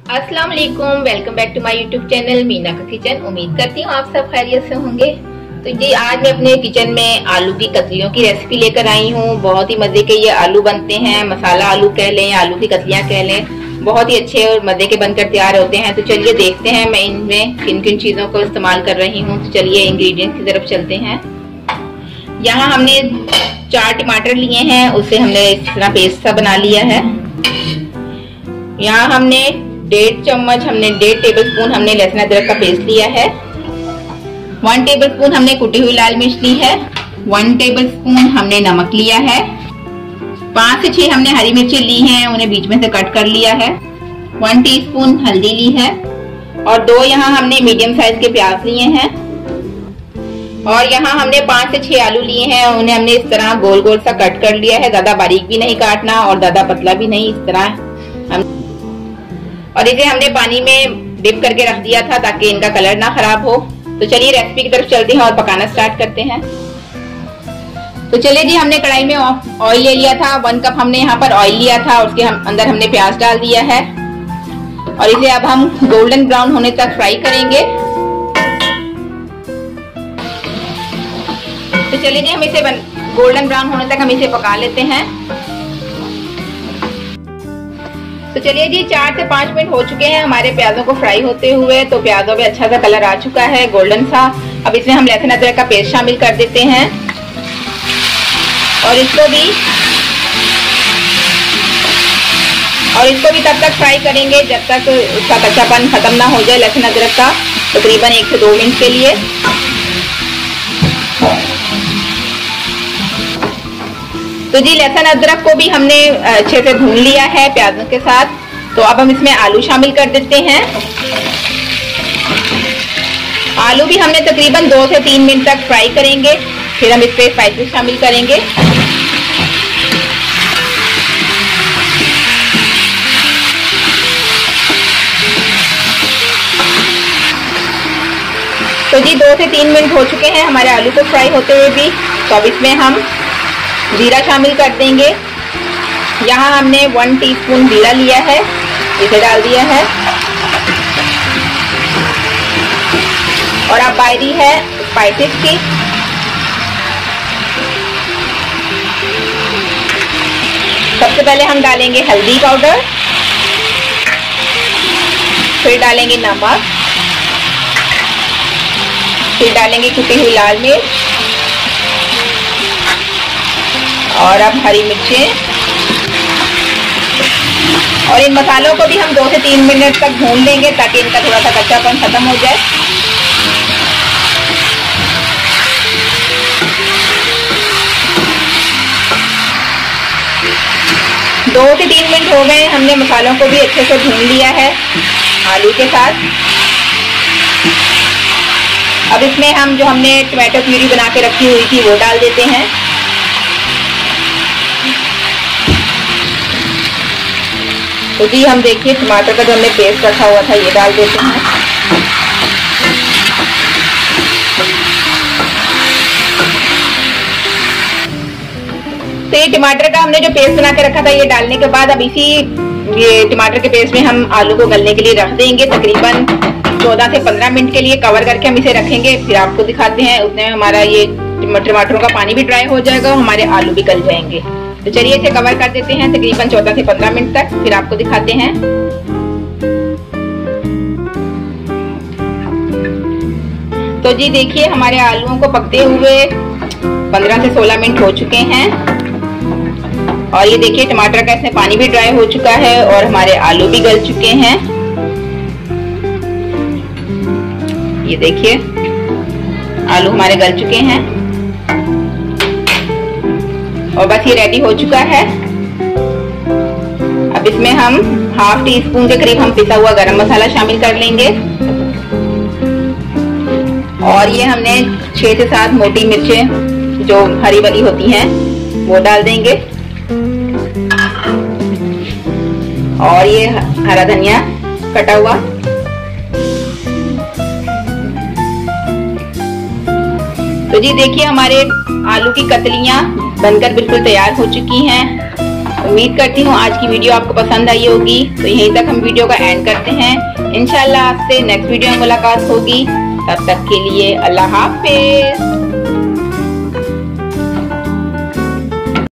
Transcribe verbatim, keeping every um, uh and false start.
अस्सलाम वालेकुम, welcome back to my YouTube channel Meena का किचन। उम्मीद करती हूँ आप सब खैरियत से होंगे। तो जी आज मैं अपने किचन में आलू की कतलियों की रेसिपी लेकर आई हूँ। बहुत ही मजे के ये आलू बनते हैं, मसाला आलू कह लें, आलू की कतलियाँ कह लें, बहुत ही अच्छे और मजे के बनकर तैयार होते हैं। तो चलिए देखते हैं मैं इनमें किन किन चीजों को इस्तेमाल कर रही हूँ। तो चलिए इंग्रेडिएंट्स की तरफ चलते हैं। यहाँ हमने चार टमाटर लिए हैं, उसे हमने इस तरह पेस्ट सा बना लिया है। यहाँ हमने डेढ़ चम्मच हमने डेढ़ टेबल स्पून हमने लहसुन अदरक का पेस्ट लिया है। वन टेबल स्पून हमने कुटी हुई लाल मिर्च ली है। वन टेबल स्पून हमने नमक लिया है। पांच से छह हमने हरी मिर्ची ली हैं, उन्हें बीच में से कट कर लिया है। वन टीस्पून हल्दी ली है और दो यहाँ हमने मीडियम साइज के प्याज लिए हैं। और यहाँ हमने पांच से छह आलू लिए हैं, उन्हें हमने इस तरह गोल गोल सा कट कर लिया है। ज्यादा बारीक भी नहीं काटना और ज्यादा पतला भी नहीं, इस तरह हम। और इसे हमने पानी में डिप करके रख दिया था ताकि इनका कलर ना खराब हो। तो चलिए रेसिपी की तरफ चलते हैं और पकाना स्टार्ट करते हैं। तो चलिए जी, हमने कढ़ाई में ऑयल ले लिया था। वन कप हमने यहाँ पर ऑयल लिया था, उसके हम अंदर हमने प्याज डाल दिया है और इसे अब हम गोल्डन ब्राउन होने तक फ्राई करेंगे। तो चलिए जी, हम इसे गोल्डन ब्राउन होने तक हम इसे पका लेते हैं। तो चलिए जी, चार से पांच मिनट हो चुके हैं हमारे प्याजों को फ्राई होते हुए। तो प्याजों में अच्छा सा कलर आ चुका है, गोल्डन सा। अब इसमें हम लहसुन अदरक का पेस्ट शामिल कर देते हैं और इसको भी और इसको भी तब तक फ्राई करेंगे जब तक उसका कच्चापन खत्म ना हो जाए लहसुन अदरक का, तकरीबन एक से दो मिनट के लिए। तो जी लहसुन अदरक को भी हमने अच्छे से भून लिया है प्याजों के साथ। तो अब हम इसमें आलू शामिल कर देते हैं। आलू भी हमने तकरीबन दो से तीन मिनट तक फ्राई करेंगे, फिर हम इसमें स्पाइसेस शामिल करेंगे। तो जी दो से तीन मिनट हो चुके हैं हमारे आलू को फ्राई होते हुए भी। तो अब इसमें हम जीरा शामिल कर देंगे। यहाँ हमने वन टीस्पून जीरा लिया है, इसे डाल दिया है। और अब बारी है स्पाइसेस की। सबसे पहले हम डालेंगे हल्दी पाउडर, फिर डालेंगे नमक, फिर डालेंगे कुटी हुई लाल मिर्च और अब हरी मिर्चें। और इन मसालों को भी हम दो से तीन मिनट तक भून लेंगे ताकि इनका थोड़ा सा कच्चापन खत्म हो जाए। दो से तीन मिनट हो गए, हमने मसालों को भी अच्छे से भून लिया है आलू के साथ। अब इसमें हम जो हमने टमाटो प्यूरी बना के रखी हुई थी वो डाल देते हैं। तो जी हम देखिए टमाटर का जो हमने पेस्ट रखा हुआ था ये डाल देते हैं। तो ये टमाटर का हमने जो पेस्ट बना के रखा था ये डालने के बाद अब इसी ये टमाटर के पेस्ट में हम आलू को गलने के लिए रख देंगे। तकरीबन चौदह से पंद्रह मिनट के लिए कवर करके हम इसे रखेंगे, फिर आपको दिखाते हैं। उतने में हमारा ये टमाटरों का पानी भी ड्राई हो जाएगा और हमारे आलू भी गल जाएंगे। तो चलिए इसे कवर कर देते हैं तकरीबन चौदह से पंद्रह मिनट तक, फिर आपको दिखाते हैं। तो जी देखिए हमारे आलूओं को पकते हुए पंद्रह से सोलह मिनट हो चुके हैं और ये देखिए टमाटर का इसमें पानी भी ड्राई हो चुका है और हमारे आलू भी गल चुके हैं। ये देखिए आलू हमारे गल चुके हैं और बस ये रेडी हो चुका है। अब इसमें हम हाफ टी स्पून के करीब हम पिसा हुआ गरम मसाला शामिल कर लेंगे और ये हमने छह से सात मोटी मिर्चें जो हरी वाली होती हैं वो डाल देंगे और ये हरा धनिया कटा हुआ। तो जी देखिए हमारे आलू की कतलियां बनकर बिल्कुल तैयार हो चुकी हैं। उम्मीद करती हूँ आज की वीडियो आपको पसंद आई होगी। तो यहीं तक हम वीडियो का एंड करते हैं। इंशाल्लाह आपसे नेक्स्ट वीडियो में मुलाकात होगी। तब तक के लिए अल्लाह हाफिज।